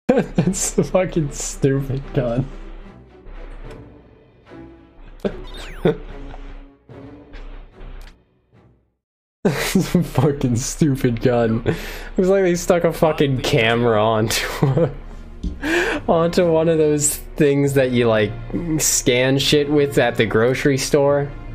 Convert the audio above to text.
That's a fucking stupid gun. It's a fucking stupid gun. It was like they stuck a fucking camera onto onto one of those things that you like scan shit with at the grocery store.